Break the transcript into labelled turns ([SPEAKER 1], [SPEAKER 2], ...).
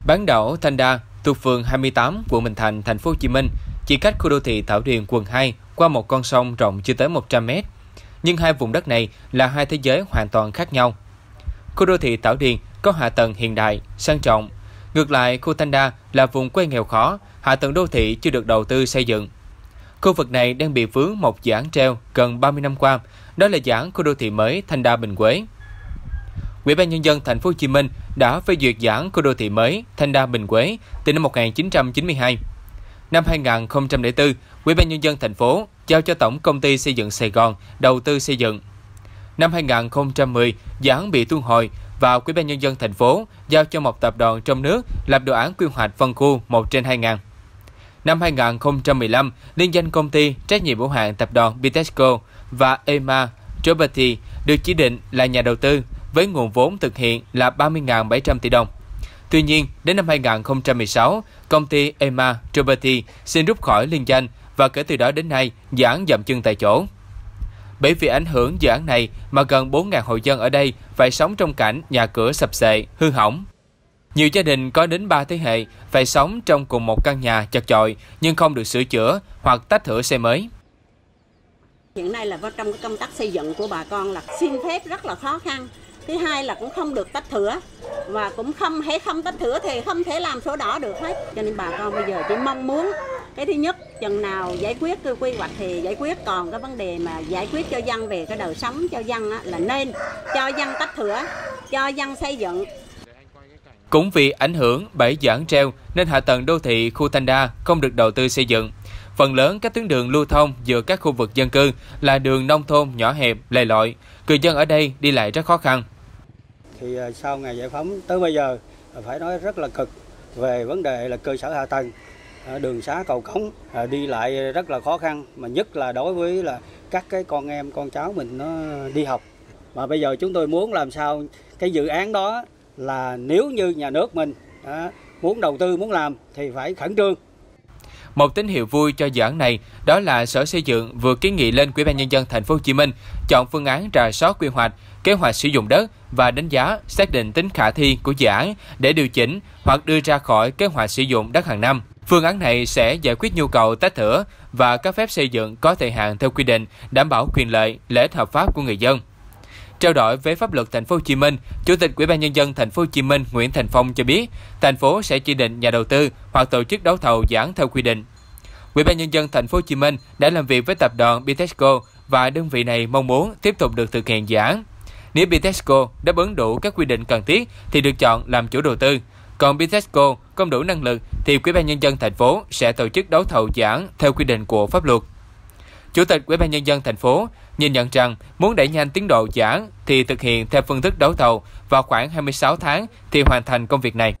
[SPEAKER 1] Bán đảo Thanh Đa thuộc phường 28, quận Bình Thạnh, thành phố Hồ Chí Minh, chỉ cách khu đô thị Thảo Điền, quận 2 qua một con sông rộng chưa tới 100 m. Nhưng hai vùng đất này là hai thế giới hoàn toàn khác nhau. Khu đô thị Thảo Điền có hạ tầng hiện đại, sang trọng. Ngược lại, khu Thanh Đa là vùng quê nghèo khó, hạ tầng đô thị chưa được đầu tư xây dựng. Khu vực này đang bị vướng một dự án treo gần 30 năm qua, đó là dự án khu đô thị mới Thanh Đa Bình Quế. Ủy ban nhân dân thành phố Hồ Chí Minh đã phê duyệt dự án khu đô thị mới Thanh Đa Bình Quế từ năm 1992. Năm 2004, Ủy ban nhân dân thành phố giao cho Tổng công ty xây dựng Sài Gòn đầu tư xây dựng. Năm 2010, dự án bị thu hồi và Ủy ban nhân dân thành phố giao cho một tập đoàn trong nước lập đồ án quy hoạch phân khu 1/2000. Năm 2015, liên danh công ty trách nhiệm hữu hạn tập đoàn Bitexco và EMA Property được chỉ định là nhà đầu tư với nguồn vốn thực hiện là 30.700 tỷ đồng. Tuy nhiên, đến năm 2016, công ty EMA Property xin rút khỏi liên danh và kể từ đó đến nay, dự án dậm chân tại chỗ. Bởi vì ảnh hưởng dự án này mà gần 4.000 hộ dân ở đây phải sống trong cảnh nhà cửa sập xệ, hư hỏng. Nhiều gia đình có đến 3 thế hệ phải sống trong cùng một căn nhà chật chội nhưng không được sửa chữa hoặc tách thửa xây mới.
[SPEAKER 2] Hiện nay là trong công tác xây dựng của bà con là xin phép rất là khó khăn. Thứ hai là cũng không được tách thửa và cũng không tách thửa thì không thể làm sổ đỏ được hết. Cho nên bà con bây giờ chỉ mong muốn cái thứ nhất, chừng nào giải quyết cái quy hoạch thì giải quyết, còn cái vấn đề mà giải quyết cho dân về cái đời sống cho dân là nên cho dân tách thửa, cho dân xây dựng.
[SPEAKER 1] Cũng vì ảnh hưởng bởi dự án treo nên hạ tầng đô thị khu Thanh Đa không được đầu tư xây dựng. Phần lớn các tuyến đường lưu thông giữa các khu vực dân cư là đường nông thôn nhỏ hẹp, lầy lội. Người dân ở đây đi lại rất khó khăn.
[SPEAKER 3] Thì sau ngày giải phóng tới bây giờ phải nói rất là cực về vấn đề là cơ sở hạ tầng, đường xá cầu cống, đi lại rất là khó khăn, mà nhất là đối với là các cái con em con cháu mình nó đi học. Mà bây giờ chúng tôi muốn làm sao cái dự án đó là nếu như nhà nước mình muốn đầu tư, muốn làm thì phải khẩn trương.
[SPEAKER 1] Một tín hiệu vui cho dự án này đó là Sở Xây dựng vừa kiến nghị lên Ủy ban nhân dân thành phố Hồ Chí Minh chọn phương án rà soát quy hoạch, kế hoạch sử dụng đất và đánh giá xác định tính khả thi của dự án để điều chỉnh hoặc đưa ra khỏi kế hoạch sử dụng đất hàng năm. Phương án này sẽ giải quyết nhu cầu tách thửa và cấp phép xây dựng có thời hạn theo quy định, đảm bảo quyền lợi, lợi ích hợp pháp của người dân. Trao đổi với pháp luật thành phố Hồ Chí Minh, Chủ tịch Ủy ban nhân dân thành phố Hồ Chí Minh Nguyễn Thành Phong cho biết, thành phố sẽ chỉ định nhà đầu tư hoặc tổ chức đấu thầu dự án theo quy định. Ủy ban nhân dân thành phố Hồ Chí Minh đã làm việc với tập đoàn Bitexco và đơn vị này mong muốn tiếp tục được thực hiện dự án. Nếu Bitexco đáp ứng đủ các quy định cần thiết thì được chọn làm chủ đầu tư. Còn Bitexco không đủ năng lực thì Ủy ban nhân dân thành phố sẽ tổ chức đấu thầu dự án theo quy định của pháp luật. Chủ tịch Ủy ban nhân dân thành phố nhìn nhận rằng muốn đẩy nhanh tiến độ dự án thì thực hiện theo phương thức đấu thầu và khoảng 26 tháng thì hoàn thành công việc này.